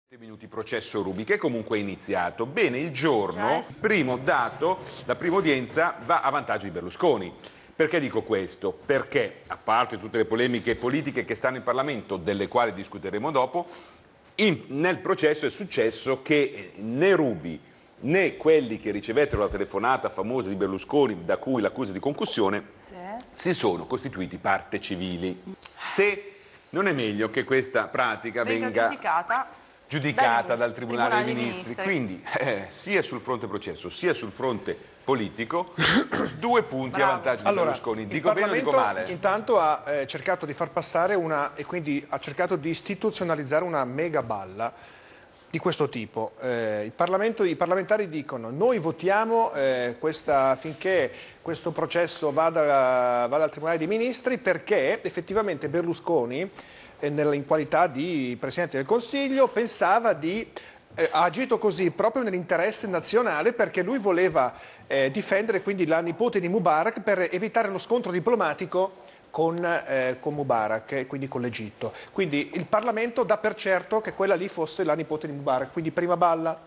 Minuti processo Ruby, che comunque è iniziato. Bene, il giorno, primo dato, la prima udienza va a vantaggio di Berlusconi. Perché dico questo? Perché, a parte tutte le polemiche politiche che stanno in Parlamento, delle quali discuteremo dopo, nel processo è successo che né Ruby né quelli che ricevettero la telefonata famosa di Berlusconi, da cui l'accusa di concussione, si sono costituiti parte civili. Se non è meglio che questa pratica venga giudicata dal Tribunale dei Ministri. Quindi sia sul fronte processo sia sul fronte politico due punti a vantaggio di Berlusconi. Dico bene o dico male? Intanto ha cercato di far passare e quindi ha cercato di istituzionalizzare una mega balla di questo tipo. I parlamentari dicono: noi votiamo affinché questo processo vada al Tribunale dei Ministri, perché effettivamente Berlusconi, in qualità di Presidente del Consiglio, pensava ha agito così proprio nell'interesse nazionale, perché lui voleva difendere quindi la nipote di Mubarak per evitare lo scontro diplomatico con Mubarak e quindi con l'Egitto. Quindi il Parlamento dà per certo che quella lì fosse la nipote di Mubarak, quindi prima balla.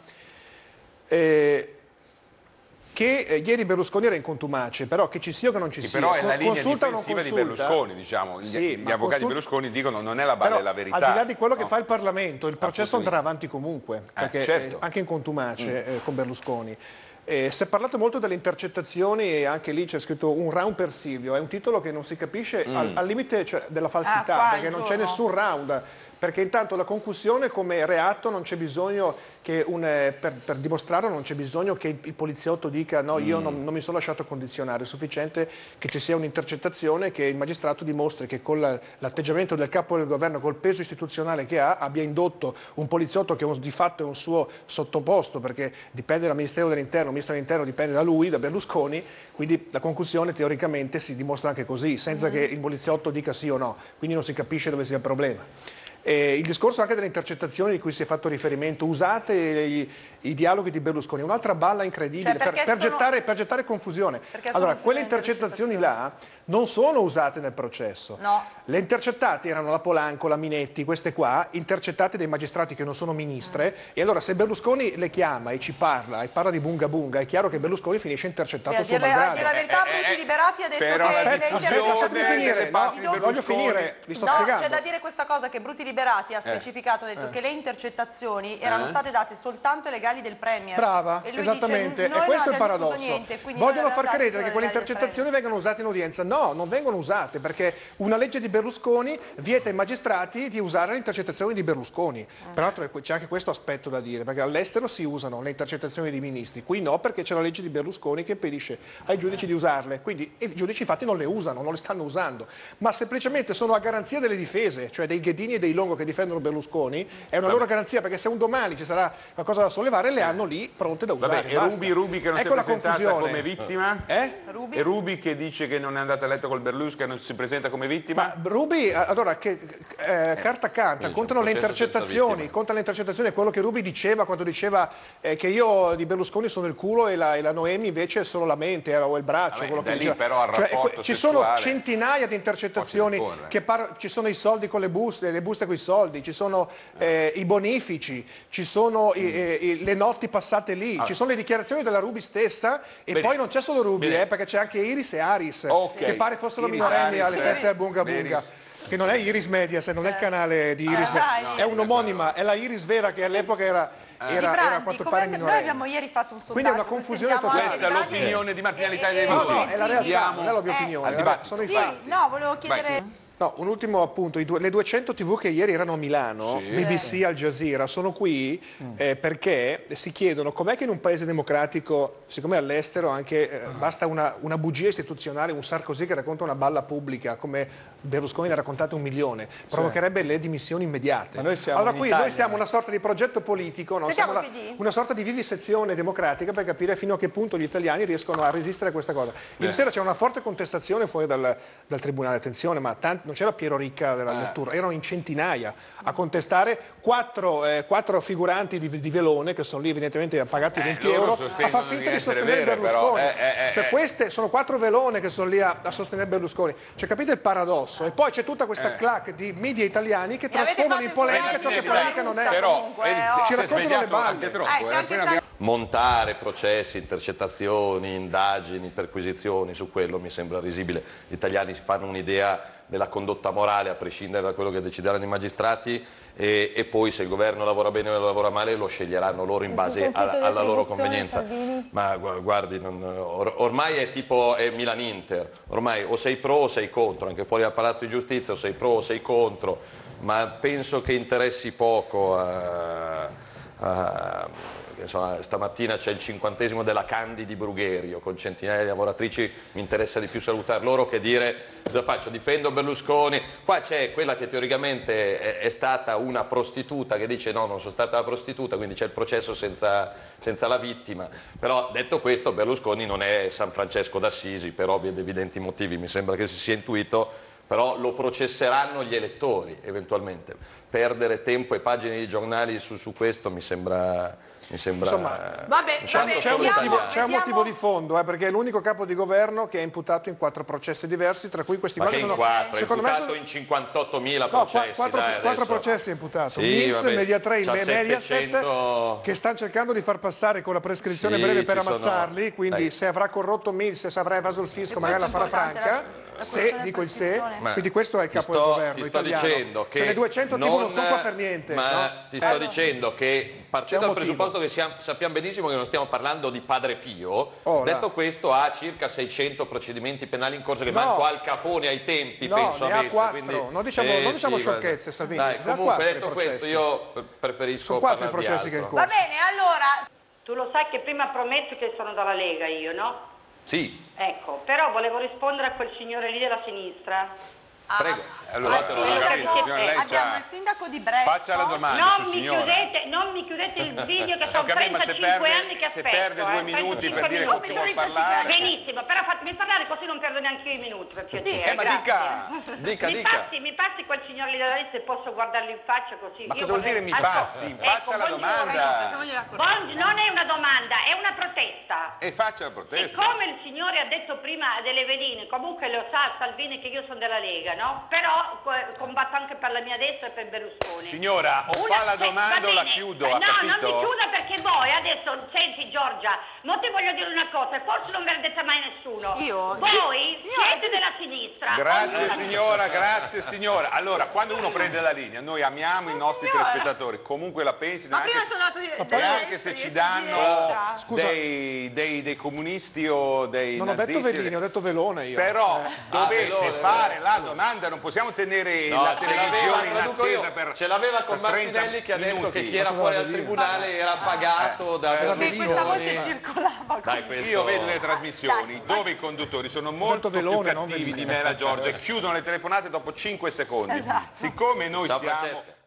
Che ieri Berlusconi era in contumace, però che ci sia o che non ci sia, però è la linea consulta difensiva di Berlusconi, diciamo. Sì, gli avvocati di Berlusconi dicono non è la balla, però, è la verità. al di là di quello che fa il Parlamento, il processo andrà avanti comunque, perché certo. anche in contumace con Berlusconi. Si è parlato molto delle intercettazioni e anche lì c'è scritto un round per Silvio, è un titolo che non si capisce, al limite della falsità, perché non c'è nessun round. Perché intanto la concussione come reato non c'è bisogno che per dimostrarlo non c'è bisogno che il poliziotto dica no, io non mi sono lasciato condizionare, è sufficiente che ci sia un'intercettazione, che il magistrato dimostri che con l'atteggiamento del capo del governo, col peso istituzionale che abbia indotto un poliziotto che di fatto è un suo sottoposto, perché dipende dal Ministero dell'Interno, il Ministro dell'Interno dipende da lui, da Berlusconi, quindi la concussione teoricamente si dimostra anche così, senza che il poliziotto dica sì o no, quindi non si capisce dove sia il problema. Il discorso anche delle intercettazioni di cui si è fatto riferimento, usate i dialoghi di Berlusconi, un'altra balla incredibile, per gettare confusione. Allora, quelle intercettazioni là non sono usate nel processo. No. Le intercettate erano la Polanco, la Minetti, queste qua, intercettate dai magistrati che non sono ministre, e allora se Berlusconi le chiama e ci parla, e parla di bunga bunga, è chiaro che Berlusconi finisce intercettato a suo malgrado. La verità, Bruti Liberati ha detto Aspetta, lasciatemi finire, voglio finire, vi sto spiegando. C'è da dire questa cosa, che Bruti Liberati ha specificato, ha detto che le intercettazioni erano state date soltanto ai legali del Premier. Brava, e lui esattamente, dice, e questo è il paradosso. Niente, vogliono far credere che quelle intercettazioni vengano usate in udienza. No, non vengono usate, perché una legge di Berlusconi vieta ai magistrati di usare le intercettazioni di Berlusconi. Peraltro c'è anche questo aspetto da dire, perché all'estero si usano le intercettazioni di ministri, qui no, perché c'è la legge di Berlusconi che impedisce ai giudici di usarle, quindi i giudici infatti non le usano, non le stanno usando, ma semplicemente sono a garanzia delle difese, cioè dei Ghedini e dei Longo che difendono Berlusconi, è una loro garanzia, perché se un domani ci sarà qualcosa da sollevare le hanno lì pronte da usare. E Ruby che non si è presentata come vittima? Ruby? E Ruby che dice che non è andata a letto col Berlusconi, che non si presenta come vittima? Ma Ruby, allora, carta canta, contano le intercettazioni, quello che Ruby diceva quando diceva che io di Berlusconi sono il culo e la Noemi invece è solo la mente o il braccio. Quello che diceva. Però al rapporto ci sono centinaia di intercettazioni, ci sono i soldi con le buste con i soldi, ci sono i bonifici, ci sono le notti passate lì, ci sono le dichiarazioni della Ruby stessa, e poi non c'è solo Ruby, perché c'è anche Iris e Aris, che pare fossero minorenni alle feste del Bunga Bunga. Che non è Iris Mediaset, non è il canale di Iris, è un'omonima, è la Iris vera che all'epoca era a quanto pare minorenne. Noi abbiamo ieri fatto un sondaggio. Quindi è una confusione totale. Questa è l'opinione di Martina Vitale. No, è la realtà, non è la mia opinione, sono i fatti. No, volevo chiedere... No, un ultimo appunto, le 200 TV che ieri erano a Milano, BBC, Al Jazeera, sono qui perché si chiedono com'è che in un paese democratico, siccome all'estero anche basta una bugia istituzionale, un Sarkozy che racconta una balla pubblica, come Berlusconi ne ha raccontate 1 milione, provocherebbe le dimissioni immediate. Ma noi siamo allora qui noi siamo una sorta di progetto politico, no? Siamo una sorta di vivisezione democratica per capire fino a che punto gli italiani riescono a resistere a questa cosa. Ieri sera c'è una forte contestazione fuori dal Tribunale, attenzione, ma non c'era Piero Ricca della lettura, erano in centinaia a contestare quattro figuranti di Velone che sono lì evidentemente pagati 20 euro a far finta di sostenere Berlusconi. Cioè queste sono 4 Velone che sono lì a sostenere Berlusconi. Cioè capite il paradosso? E poi c'è tutta questa claque di media italiani che trasformano in polemica ciò che polemica non è. Però ci raccontano le balle. Montare processi, intercettazioni, indagini, perquisizioni, su quello mi sembra risibile. Gli italiani si fanno un'idea della condotta morale a prescindere da quello che decideranno i magistrati e poi se il governo lavora bene o lavora male lo sceglieranno loro in base alla loro convenienza. Ma guardi, ormai è tipo Milan-Inter, ormai o sei pro o sei contro, anche fuori dal Palazzo di Giustizia o sei pro o sei contro, ma penso che interessi poco insomma, stamattina c'è il 50° della Candi di Brugherio con centinaia di lavoratrici, mi interessa di più salutare loro che dire cosa faccio, difendo Berlusconi. Qua c'è quella che teoricamente è stata una prostituta che dice no, non sono stata una prostituta, quindi c'è il processo senza la vittima. Però detto questo, Berlusconi non è San Francesco d'Assisi per ovvi ed evidenti motivi, mi sembra che si sia intuito, però lo processeranno gli elettori eventualmente. Perdere tempo e pagine di giornali su questo mi sembra... Insomma, c'è un motivo di fondo, perché è l'unico capo di governo che è imputato in 4 processi diversi, tra cui questi 4 sono... Secondo me sono in 58.000 processi. 4 processi è imputato. Sì, Mills, Mediatrail, Mediaset, che stanno cercando di far passare con la prescrizione breve per ammazzarli, quindi se avrà corrotto Mills, se avrà evaso il fisco, magari la farà franca. Se, dico il se, quindi questo è il capo del governo italiano. Dicendo che le 200 TV non sono qua per niente. Ma ti sto dicendo che, partendo dal presupposto che sappiamo benissimo che non stiamo parlando di Padre Pio, detto questo ha circa 600 procedimenti penali in corso che manco Al Capone ai tempi, penso ne ha avesse. 4, quindi, non diciamo sciocchezze, Salvini. Dai, comunque detto questo io preferisco sono 4 i processi che in corso. Va bene, allora... Tu lo sai che prima prometto che sono dalla Lega io, no? Sì. Ecco, però volevo rispondere a quel signore lì della sinistra. Prego. Allora, abbiamo il sindaco di Bresso. Faccia la domanda, non mi chiudete il video che sono 35 anni che aspetto. Se perde 2 minuti per dire che può parlare. Benissimo, però fatemi parlare così non perdo neanche io i minuti, per piacere. Ma dica. Mi passi quel signore lì della lista e posso guardarlo in faccia così. Ma cosa vuol dire mi passi? Faccia la domanda. Non è una domanda, è una protesta. E faccia la protesta. E come il signore ha detto prima delle vedine, comunque lo sa Salvini che io sono della Lega, no? Però combatto anche per la mia destra e per Berlusconi. Signora, o fa la domanda o la chiudo, ha capito? Non mi chiuda perché voi adesso, senti Giorgia, non ti voglio dire una cosa, forse non ve l'ha detta mai nessuno. Voi siete della sinistra. Grazie signora. Allora, quando uno prende la linea, noi amiamo i nostri telespettatori, comunque la pensino, anche se ci danno dei comunisti o dei non nazisti. Non ho detto Velini, ho detto Velone io. Però dovete fare la domanda, non possiamo tenere la televisione in attesa per ce l'aveva con Martinelli che ha detto che chi era fuori al tribunale era pagato da Perché questa voce circolava. Io vedo le trasmissioni dove i conduttori sono molto più cattivi di me e la Giorgia e chiudono le telefonate dopo 5 secondi. Siccome noi siamo